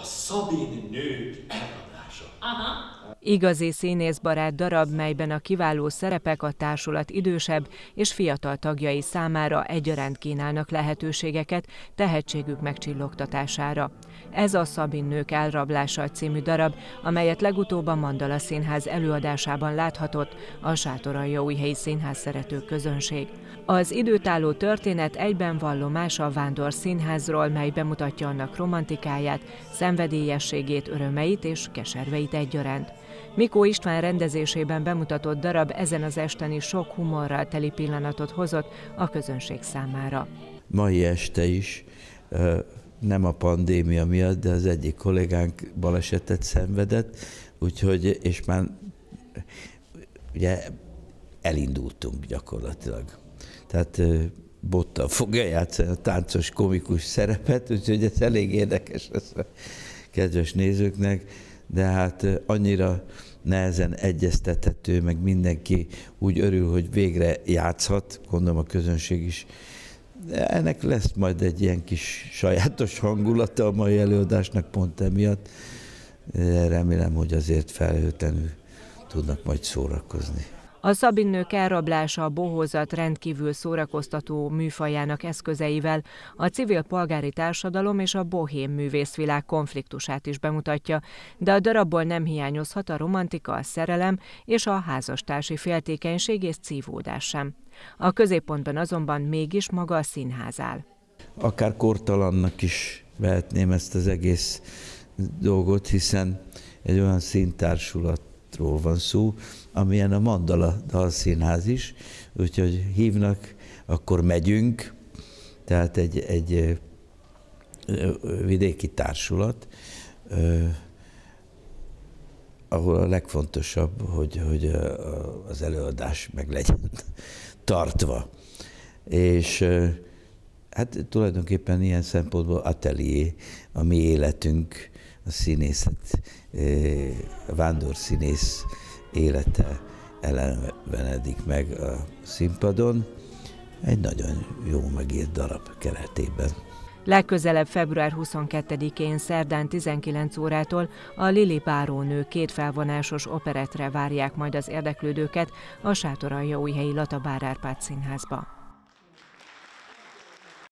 A Szabin nők elradása. Aha. Igazi színészbarát darab, melyben a kiváló szerepek a társulat idősebb és fiatal tagjai számára egyaránt kínálnak lehetőségeket tehetségük megcsillogtatására. Ez a Szabin nők elrablása című darab, amelyet legutóbb a Mandala Színház előadásában láthatott a Sátoraljaújhelyi Színház szerető közönség. Az időtálló történet egyben vallomás a Vándor Színházról, mely bemutatja annak romantikáját, szenvedélyességét, örömeit és keserveit egyaránt. Mikó István rendezésében bemutatott darab ezen az esten is sok humorral teli pillanatot hozott a közönség számára. Mai este is, nem a pandémia miatt, de az egyik kollégánk balesetet szenvedett, úgyhogy, és már ugye elindultunk gyakorlatilag. Tehát Bottal fogja játszani a táncos komikus szerepet, úgyhogy ez elég érdekes lesz a kedves nézőknek, de hát annyira nehezen egyeztethető, meg mindenki úgy örül, hogy végre játszhat, gondolom a közönség is. Ennek lesz majd egy ilyen kis sajátos hangulata a mai előadásnak pont emiatt. Remélem, hogy azért felhőtlenül tudnak majd szórakozni. A Szabin nők elrablása a bohózat rendkívül szórakoztató műfajának eszközeivel a civil polgári társadalom és a bohém művészvilág konfliktusát is bemutatja, de a darabból nem hiányozhat a romantika, a szerelem és a házastársi féltékenység és szívódás sem. A középpontban azonban mégis maga a színház áll. Akár kortalannak is vehetném ezt az egész dolgot, hiszen egy olyan színtársulatról van szó, amilyen a Mandala Dalszínház is, úgyhogy hívnak, akkor megyünk, tehát egy vidéki társulat, ahol a legfontosabb, hogy az előadás meg legyen tartva. És hát tulajdonképpen ilyen szempontból atelier, a mi életünk, a színészet, a vándorszínész élete elevenedik meg a színpadon, egy nagyon jó megírt darab keretében. Legközelebb február 22-én szerdán 19 órától a Lili bárónő két felvonásos operettre várják majd az érdeklődőket a Sátoraljaújhelyi Latabár Árpád Színházba.